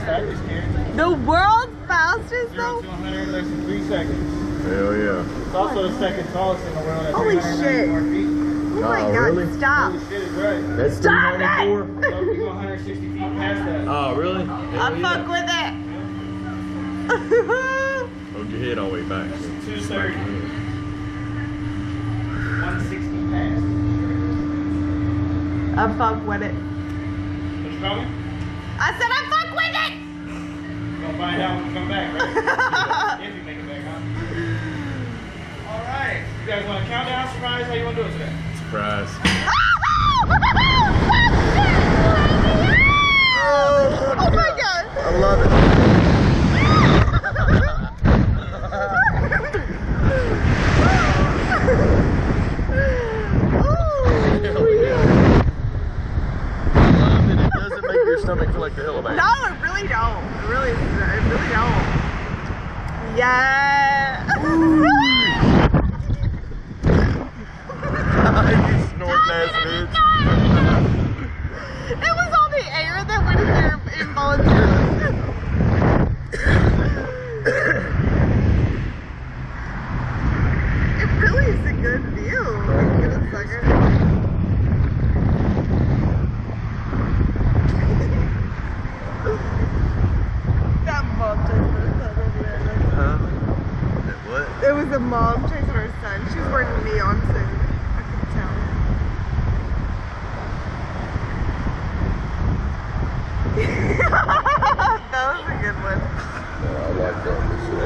fastest, Karen. The world's fastest 0 though? to 100 in less than 3 seconds. Hell yeah. It's also the second tallest in the world at Holy 394 feet. Oh my god, really? stop. Holy shit is right. That's Stop 394? So you go 160 feet past that. Oh, really? I fuck with it. Hold your head all the way back. 230. 160 past. I fuck with it. What you call me? I said I fuck with it. Gonna find out when you come back, right? If you make it back, huh? Alright. You guys want a countdown surprise? How you want to do it today? Surprise. Oh my god. I love it. It doesn't make your stomach feel like the hill of No, it really don't. It really don't. Yeah. You snort ass bitch. It was all the air that went in there involuntarily. It really is a good view. Get a second. That mom chasing her son over there. Huh? What? It was a mom chasing her son. She was wearing a neon suit. I could tell. That was a good one. I like that.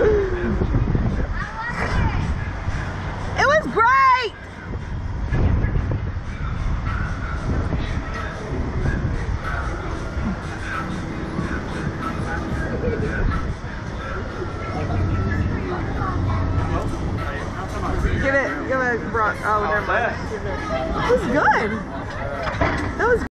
It was great! Give it, oh, never mind. It was good. That was